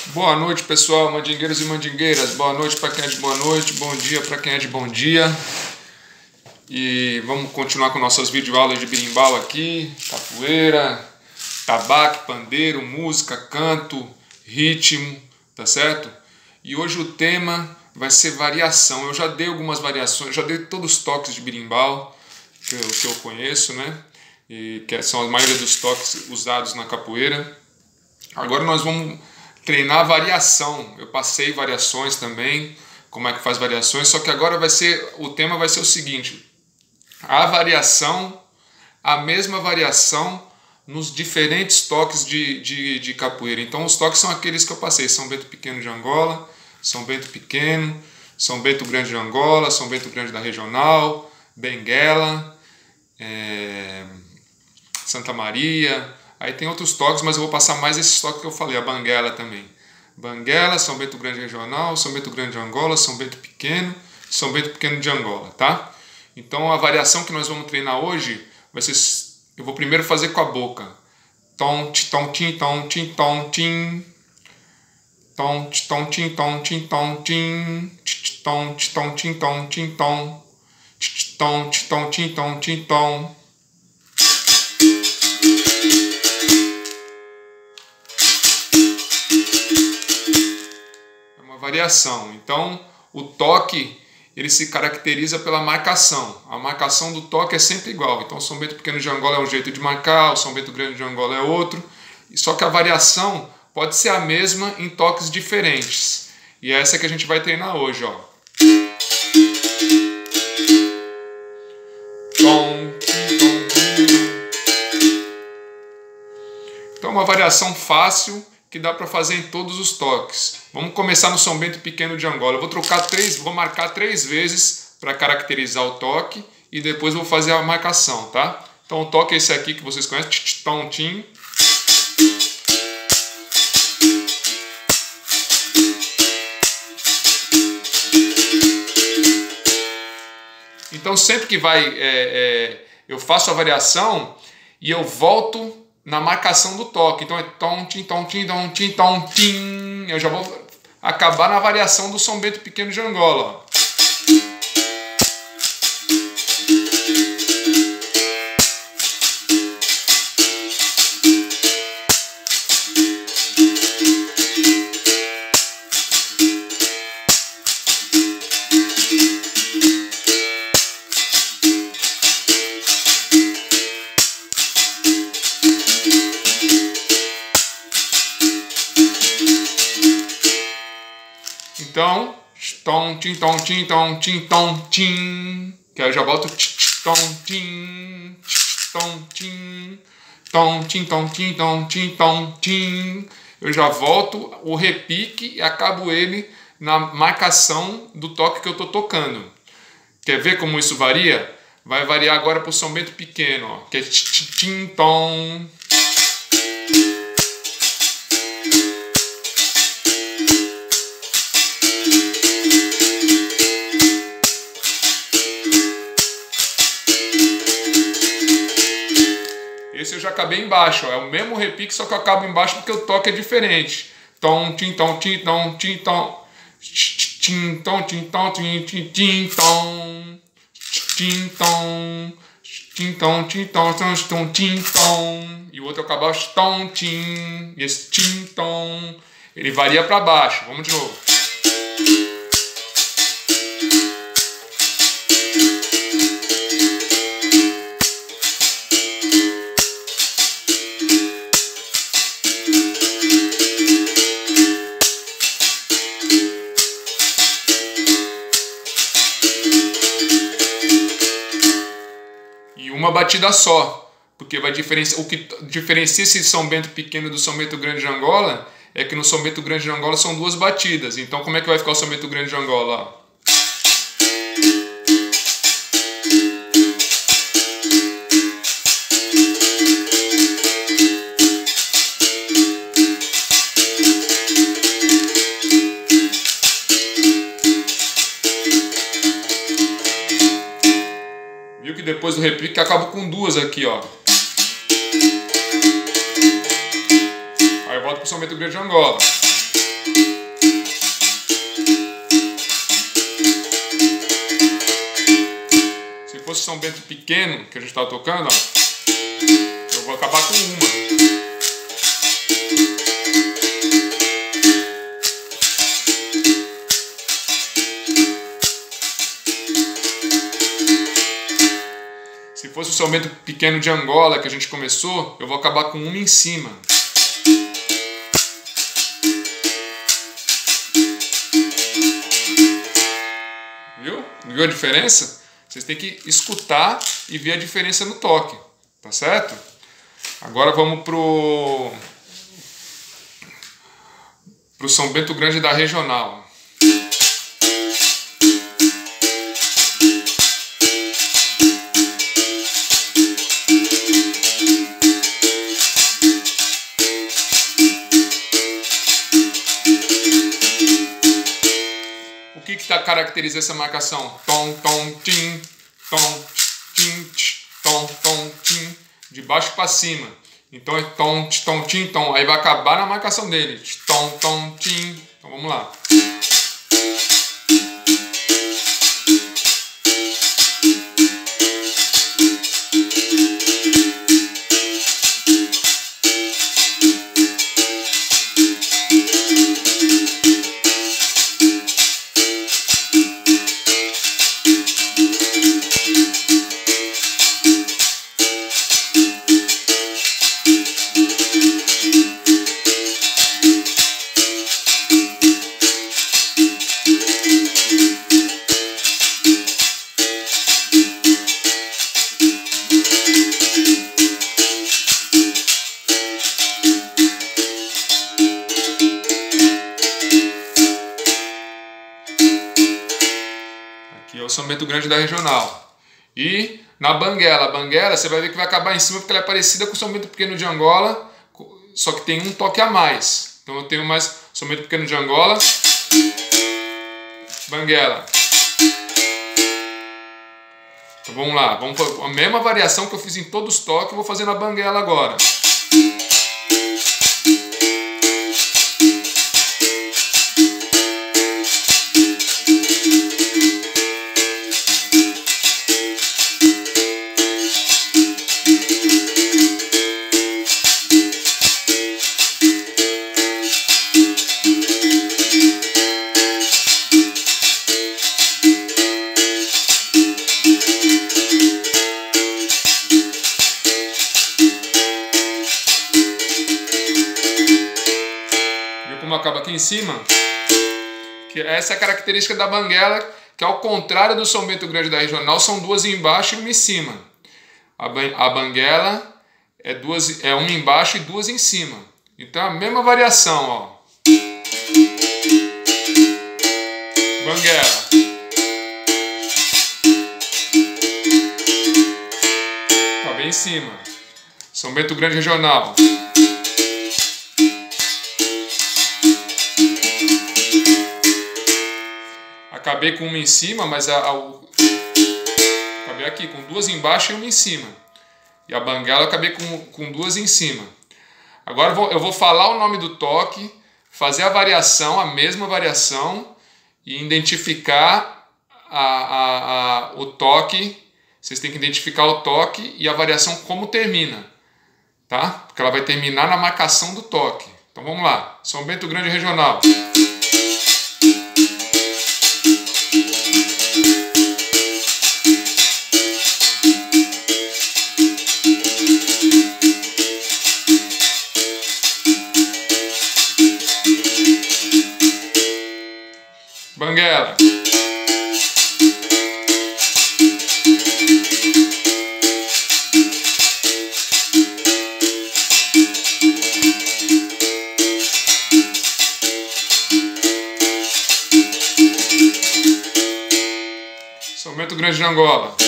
Boa noite, pessoal, mandingueiros e mandingueiras. Boa noite para quem é de boa noite, bom dia para quem é de bom dia. E vamos continuar com nossas videoaulas de berimbau aqui, capoeira, tabaque, pandeiro, música, canto, ritmo, tá certo? E hoje o tema vai ser variação. Eu já dei algumas variações, já dei todos os toques de berimbau que eu conheço, né? E que são a maioria dos toques usados na capoeira. Agora nós vamos treinar a variação. Eu passei variações também, como é que faz variações, só que agora o tema vai ser o seguinte: a mesma variação nos diferentes toques de capoeira. Então os toques são aqueles que eu passei: São Bento Pequeno de Angola, São Bento Pequeno, São Bento Grande de Angola, São Bento Grande da Regional, Benguela, Santa Maria. Aí tem outros toques, mas eu vou passar mais esses toques que eu falei, a Banguela também. Banguela, São Bento Grande Regional, São Bento Grande de Angola, São Bento Pequeno, São Bento Pequeno de Angola, tá? Então a variação que nós vamos treinar hoje vai ser, eu vou primeiro fazer com a boca. Tom, tom, tim, tom, tim, tom, tim. Tom, tom, tim, tom, tim, tom, tim. Tom, tom, tim, tom, tim, tom. Tom, tom, tim, tom, tim, tom. Variação. Então, o toque ele se caracteriza pela marcação. A marcação do toque é sempre igual. Então, o São Bento Pequeno de Angola é um jeito de marcar, o São Bento Grande de Angola é outro. Só que a variação pode ser a mesma em toques diferentes. E é essa que a gente vai treinar hoje, ó. Então, uma variação fácil que dá para fazer em todos os toques. Vamos começar no São Bento Pequeno de Angola. Eu vou marcar 3 vezes para caracterizar o toque e depois vou fazer a marcação, tá? Então o toque é esse aqui que vocês conhecem, tom, tim. Então sempre que eu faço a variação e eu volto na marcação do toque. Então é tom, tim, tom, tim, tom, tim, tom, tim. Eu já vou acabar na variação do São Bento Pequeno de Angola. Ó. Então, tom, tim, tom, tim, tom, tim, tom, tim. Que aí eu já volto tom, tim, tom, tim, tom, tim, tom, tim, tom, tim, tom, tim. Eu já volto o repique e acabo ele na marcação do toque que eu estou tocando. Quer ver como isso varia? Vai variar agora para o São Bento Pequeno, ó, que é tim, tom. Esse eu já acabei embaixo, ó. É o mesmo repique, só que eu acabo embaixo porque o toque é diferente. Tom, tim, tom, tim, tom, tim, tom. Tim, tom, tim, tom, tim, tim, tim, tom. Tim, tom. Tim, tom, tim, tom, tom, tim, tom. E o outro eu acabo tom, tim. E esse tim, tom. Ele varia para baixo. Vamos de novo. Uma batida só, porque vai diferenciar, o que diferencia esse São Bento Pequeno do São Bento Grande de Angola é que no São Bento Grande de Angola são 2 batidas. Então como é que vai ficar o São Bento Grande de Angola? Viu que depois do repique acabo com 2 aqui, ó. Aí eu volto pro São Bento Grande de Angola. fosse São Bento pequeno, que a gente estava tocando, ó, eu vou acabar com uma. Se fosse o São Bento pequeno de Angola que a gente começou, eu vou acabar com uma em cima. Viu a diferença? Vocês têm que escutar e ver a diferença no toque, tá certo? Agora vamos pro São Bento Grande da Regional. O que caracteriza essa marcação? Tom, tom, tim, tom, tim, tom, tom, tim, de baixo para cima. Então é tom, tom, tim, tom. Aí vai acabar na marcação dele. Tom, tom, tim. Então vamos lá. Aqui é o São Bento Grande da Regional. E na banguela. A banguela você vai ver que vai acabar em cima porque ela é parecida com o São Bento Pequeno de Angola, só que tem um toque a mais. Então eu tenho mais São Bento Pequeno de Angola, banguela. Então vamos lá. Vamos fazer a mesma variação que eu fiz em todos os toques, eu vou fazer na banguela agora. Como acaba aqui em cima, que essa é a característica da banguela, que ao contrário do São Bento Grande da Regional, são duas embaixo e uma em cima. A banguela é uma embaixo e duas em cima. Então é a mesma variação, ó. Banguela. Tá bem em cima. São Bento Grande Regional. Acabei com uma em cima, mas acabei aqui com duas embaixo e uma em cima. E a banguela eu acabei com duas em cima. Agora eu vou falar o nome do toque, fazer a variação, a mesma variação, e identificar o toque. Vocês têm que identificar o toque e a variação como termina, tá? Porque ela vai terminar na marcação do toque. Então vamos lá. São Bento Grande Regional. Banguela. São Bento Grande de Angola.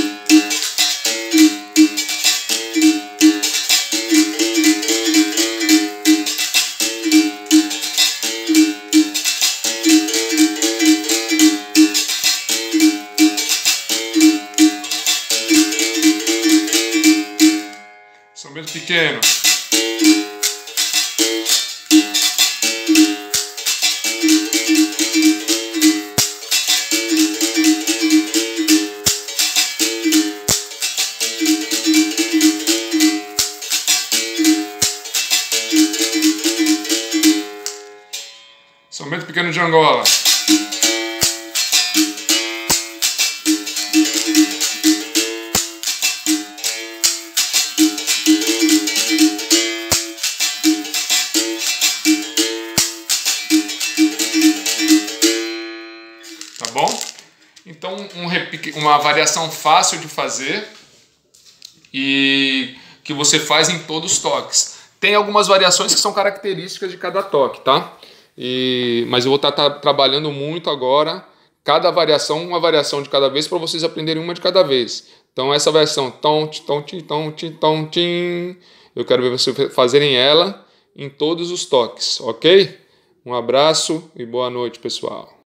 São Bento Pequeno. São Bento Pequeno de Angola. Tá bom? Então, uma variação fácil de fazer e que você faz em todos os toques. Tem algumas variações que são características de cada toque, tá? Mas eu vou estar trabalhando muito agora, cada variação, uma variação de cada vez, para vocês aprenderem uma de cada vez. Então, essa variação, tom, tom, tim, tom, tim, tom, tim, eu quero ver vocês fazerem ela em todos os toques, ok? Um abraço e boa noite, pessoal.